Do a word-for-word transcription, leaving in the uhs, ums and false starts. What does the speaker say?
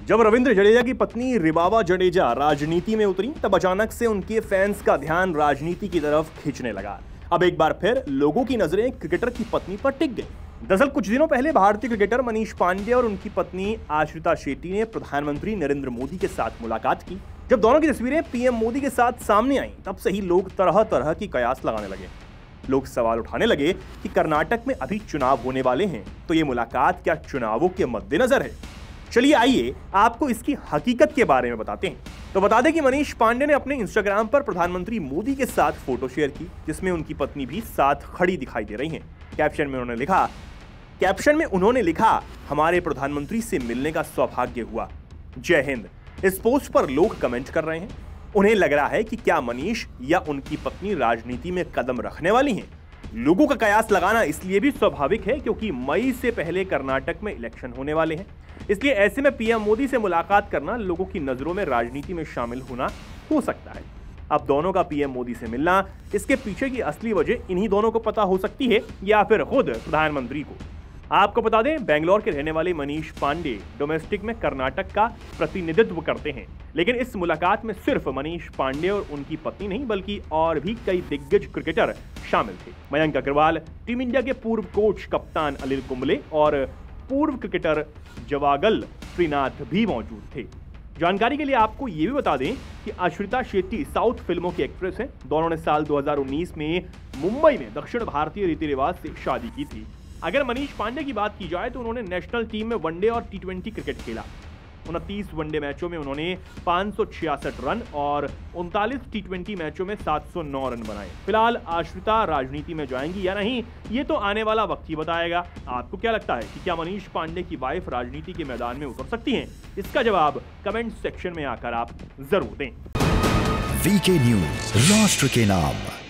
जब रविंद्र जडेजा की पत्नी रिबाबा जडेजा राजनीति में उतरी तब अचानक से उनके फैंस का ध्यान राजनीति की तरफ खींचने लगा। अब एक बार फिर लोगों की नजरें क्रिकेटर की पत्नी पर टिक गई। दरअसल कुछ दिनों पहले भारतीय क्रिकेटर मनीष पांडे और उनकी पत्नी आश्रिता शेट्टी ने प्रधानमंत्री नरेंद्र मोदी के साथ मुलाकात की। जब दोनों की तस्वीरें पीएम मोदी के साथ सामने आईं, तब से ही लोग तरह तरह की कयास लगाने लगे। लोग सवाल उठाने लगे कि कर्नाटक में अभी चुनाव होने वाले हैं, तो ये मुलाकात क्या चुनावों के मद्देनजर है? चलिए आइए आपको इसकी हकीकत के बारे में बताते हैं। तो बता दें कि मनीष पांडे ने अपने इंस्टाग्राम पर प्रधानमंत्री मोदी के साथ फोटो शेयर की, जिसमें उनकी पत्नी भी साथ खड़ी दिखाई दे रही हैं। कैप्शन में उन्होंने लिखा कैप्शन में उन्होंने लिखा हमारे प्रधानमंत्री से मिलने का सौभाग्य हुआ, जय हिंद। इस पोस्ट पर लोग कमेंट कर रहे हैं। उन्हें लग रहा है कि क्या मनीष या उनकी पत्नी राजनीति में कदम रखने वाली हैं। लोगों का कयास लगाना इसलिए भी स्वाभाविक है क्योंकि मई से पहले कर्नाटक में इलेक्शन होने वाले हैं। इसलिए ऐसे में पीएम मोदी से मुलाकात करना लोगों की नजरों में राजनीति में शामिल होना हो सकता है। अब दोनों का पीएम मोदी से मिलना, इसके पीछे की असली वजह इन्हीं दोनों को पता हो सकती है या फिर खुद प्रधानमंत्री को। आपको बता दें, बेंगलोर के रहने वाले मनीष पांडे डोमेस्टिक में कर्नाटक का प्रतिनिधित्व करते हैं, लेकिन इस मुलाकात में सिर्फ मनीष पांडे और उनकी पत्नी नहीं बल्कि और भी कई दिग्गज क्रिकेटर शामिल थे। मयंक अग्रवाल, टीम इंडिया के पूर्व कोच कप्तान अनिल कुंबले और पूर्व क्रिकेटर जवागल श्रीनाथ भी मौजूद थे। जानकारी के लिए आपको ये भी बता दें कि आश्रिता शेट्टी साउथ फिल्मों की एक्ट्रेस हैं। दोनों ने साल दो हज़ार उन्नीस में मुंबई में दक्षिण भारतीय रीति रिवाज से शादी की थी। अगर मनीष पांडे की बात की जाए तो उन्होंने नेशनल टीम में वनडे और टी ट्वेंटी क्रिकेट खेला। उनतीस वनडे मैचों में उन्होंने पाँच सौ छियासठ रन और उनतालीस टी ट्वेंटी मैचों में सात सौ नौ रन बनाए। फिलहाल आश्रिता राजनीति में जाएंगी या नहीं, ये तो आने वाला वक्त ही बताएगा। आपको क्या लगता है कि क्या मनीष पांडे की वाइफ राजनीति के मैदान में उतर सकती हैं? इसका जवाब कमेंट सेक्शन में आकर आप जरूर दें। वीके न्यूज, राष्ट्र के नाम।